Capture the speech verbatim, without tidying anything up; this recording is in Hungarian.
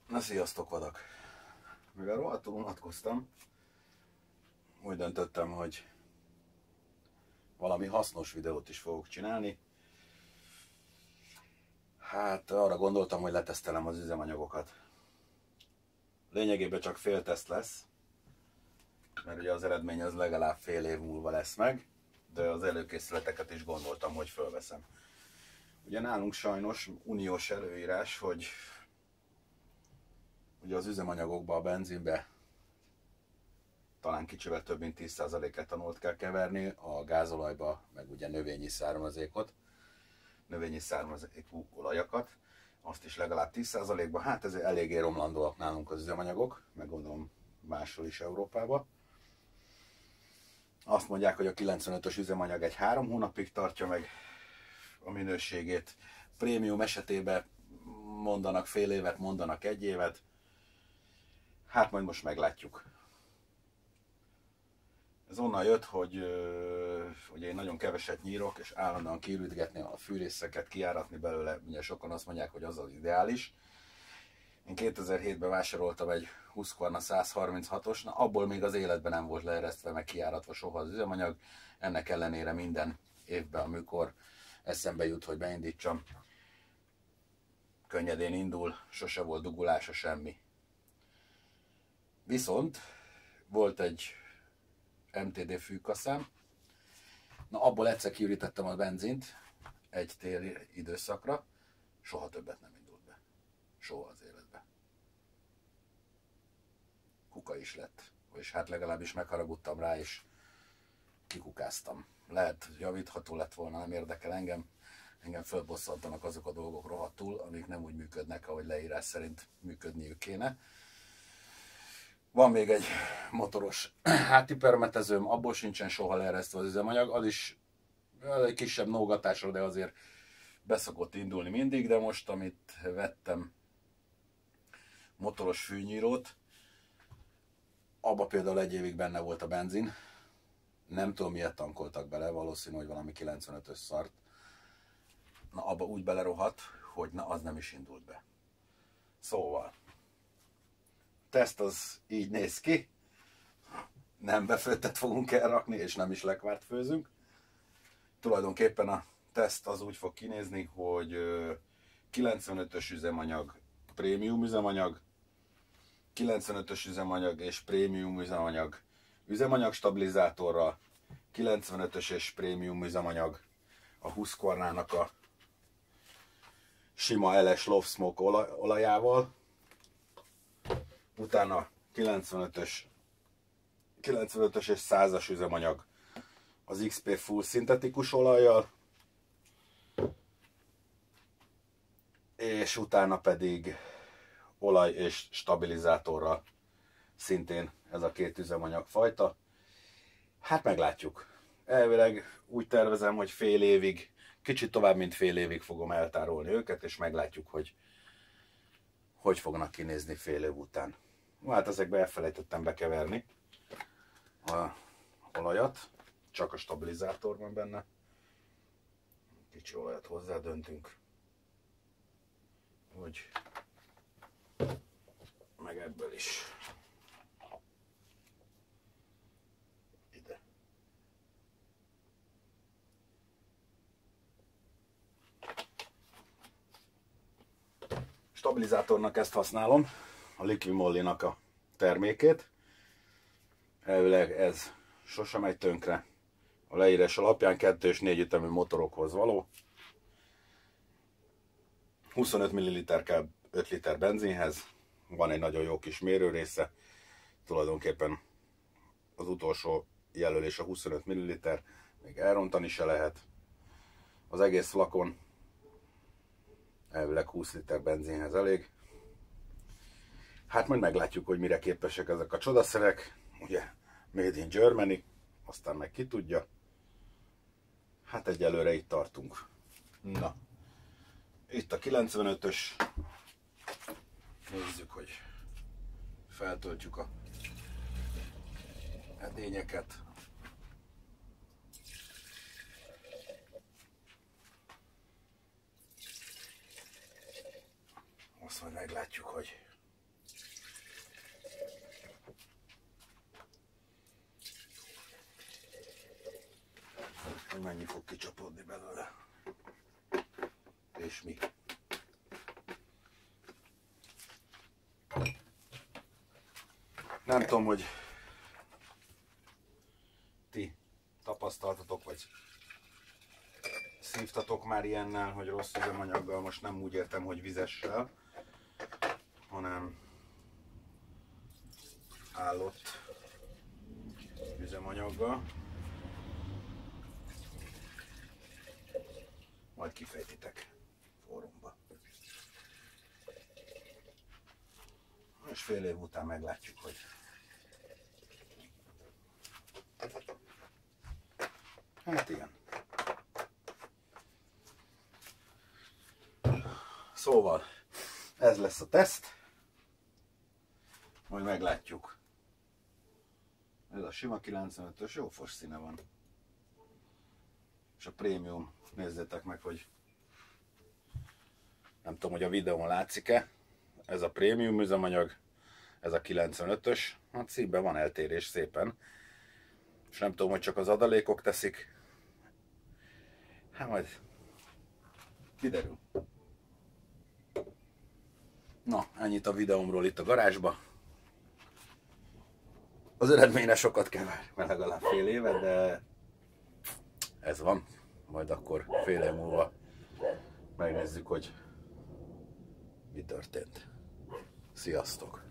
Na sziasztok, vadak! Mivel rohadtul unatkoztam, úgy döntöttem, hogy valami hasznos videót is fogok csinálni. Hát arra gondoltam, hogy letesztelem az üzemanyagokat. Lényegében csak fél teszt lesz, mert ugye az eredmény az legalább fél év múlva lesz meg, de az előkészületeket is gondoltam, hogy fölveszem. Ugye nálunk sajnos uniós előírás, hogy ugye az üzemanyagokba, a benzinbe talán kicsivel több mint tíz százalék etanolt kell keverni, a gázolajba meg ugye növényi származékot, növényi származékú olajakat, azt is legalább tíz százalékban. Hát ez eléggé romlandóak nálunk az üzemanyagok, meg gondolom máshol is Európában. Azt mondják, hogy a kilencvenötös üzemanyag egy három hónapig tartja meg a minőségét. Prémium esetében mondanak fél évet, mondanak egy évet. Hát majd most meglátjuk. Ez onnan jött, hogy ö, ugye én nagyon keveset nyírok, és állandóan kirütgetni a fűrészeket, kijáratni belőle. Ugye sokan azt mondják, hogy az az ideális. Én kétezer-hétben vásároltam egy Husqvarna száz harminchatos, na abból még az életben nem volt leeresztve, meg kijáratva soha az üzemanyag. Ennek ellenére minden évben, amikor eszembe jut, hogy beindítsam, könnyedén indul, sose volt dugulása, semmi. Viszont volt egy em té dé fűkaszám, na abból egyszer kiürítettem a benzint egy téli időszakra, soha többet nem indult be. Soha az életben. Kuka is lett, és hát legalábbis megharagudtam rá, és kikukáztam. Lehet, javítható lett volna, nem érdekel engem. Engem fölbosszantanak azok a dolgok rohadtul, amik nem úgy működnek, ahogy leírás szerint működniük kéne. Van még egy motoros hátipermetezőm, abból sincsen soha leeresztve az üzemanyag, az is egy kisebb nógatásra, de azért beszokott indulni mindig, de most, amit vettem motoros fűnyírót, abba például egy évig benne volt a benzin, nem tudom miért tankoltak bele, valószínű, hogy valami kilencvenötös szart, na abba úgy belerohadt, hogy na az nem is indult be. Szóval teszt az így néz ki, nem befőttet fogunk elrakni, és nem is lekvárt főzünk. Tulajdonképpen a teszt az úgy fog kinézni, hogy kilencvenötös üzemanyag, prémium üzemanyag, kilencvenötös üzemanyag és prémium üzemanyag üzemanyag stabilizátorral, kilencvenötös és prémium üzemanyag a Husqvarnának a sima eles Love Smoke olajával, utána kilencvenötös, kilencvenötös és százas üzemanyag az iksz pé Full szintetikus olajjal, és utána pedig olaj és stabilizátorral, szintén ez a két üzemanyagfajta. Hát meglátjuk. Elvileg úgy tervezem, hogy fél évig, kicsit tovább, mint fél évig fogom eltárolni őket, és meglátjuk, hogy hogy fognak kinézni fél év után. Hát ezekbe elfelejtettem bekeverni a olajat, csak a stabilizátor van benne. Kicsi olajat hozzá döntünk, hogy meg ebből is ide. Stabilizátornak ezt használom, a Liqui-Moly-nak a termékét. Elvileg ez sosem megy tönkre. A leírás alapján kettő és négy ütemű motorokhoz való. huszonöt milliliter kell öt liter benzinhez. Van egy nagyon jó kis mérőrésze. Tulajdonképpen az utolsó jelölés a huszonöt milliliter. Még elrontani se lehet. Az egész flakon elvileg húsz liter benzinhez elég. Hát majd meglátjuk, hogy mire képesek ezek a csodaszerek. Ugye Made in Germany, aztán meg ki tudja. Hát egyelőre itt tartunk. Na, itt a kilencvenötös. Nézzük, hogy feltöltjük a edényeket. Azt majd meglátjuk, hogy fog kicsapódni belőle. És mi? Nem tudom, hogy ti tapasztaltatok, vagy szívtatok már ilyennel, hogy rossz üzemanyaggal, most nem úgy értem, hogy vizessel, hanem állott üzemanyaggal. Majd kifejtitek fórumba. És fél év után meglátjuk, hogy hát igen. Szóval ez lesz a teszt, majd meglátjuk. Ez a sima kilencvenötös, jó fos színe van. És a prémium, nézzétek meg, hogy nem tudom, hogy a videón látszik-e. Ez a prémium üzemanyag, ez a kilencvenötös, hát szívben van eltérés szépen. És nem tudom, hogy csak az adalékok teszik. Hát majd kiderül. Na, ennyit a videómról itt a garázsba. Az eredményre sokat kell várni, mert legalább fél éve, de ez van. Majd akkor fél év múlva megnézzük, hogy mi történt. Sziasztok!